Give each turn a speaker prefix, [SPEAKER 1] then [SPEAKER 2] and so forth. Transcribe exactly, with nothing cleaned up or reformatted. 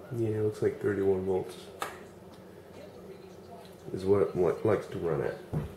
[SPEAKER 1] Yeah, it looks like thirty-one volts is what it likes to run at.